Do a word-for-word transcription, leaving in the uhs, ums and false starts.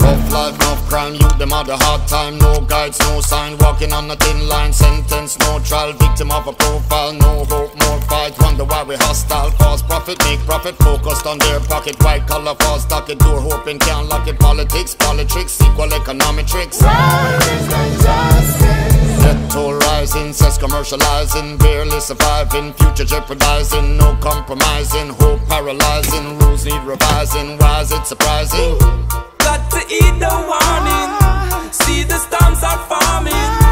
Tough life, no crime, youth them had a hard time. No guides, no sign, walking on a thin line. Sentence, no trial, victim of a profile. No hope, more fight, wonder why we hostile. False profit, make profit, focused on their pocket. White collar, false stock it, door hoping can't lock it. Politics, politics, equal economic tricks. Death toll rising, sex commercializing, barely surviving, future jeopardizing, no compromising, hope paralyzing, rules need revising. Why is it surprising? Got to eat the warning, see the storms are forming.